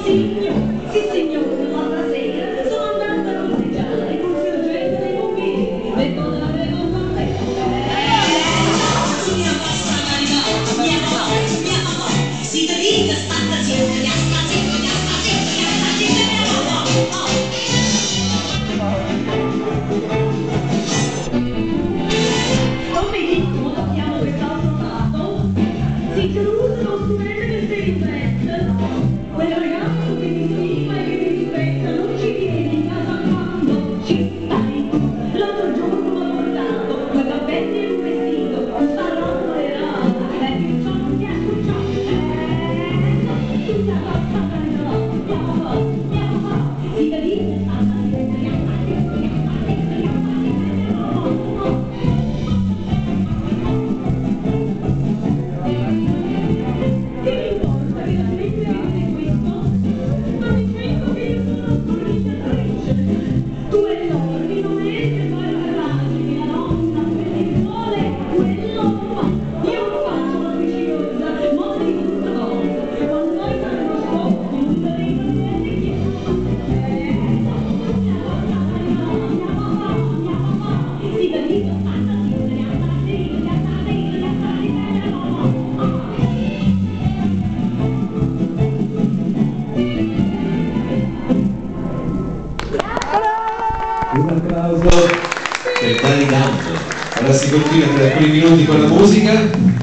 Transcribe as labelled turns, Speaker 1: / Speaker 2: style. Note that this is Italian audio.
Speaker 1: Quel ragazzo che ti stima e che ti rispetta non ci viene in casa quando ci stai. L'altro giorno mi ha portato quei capelli e un vestito, sarò tolerata e il giorno ti ha scucciato. Tu sei abbastanza si capisce,
Speaker 2: un applauso per Dani D'Angelo. Allora si continua per alcuni minuti con la musica.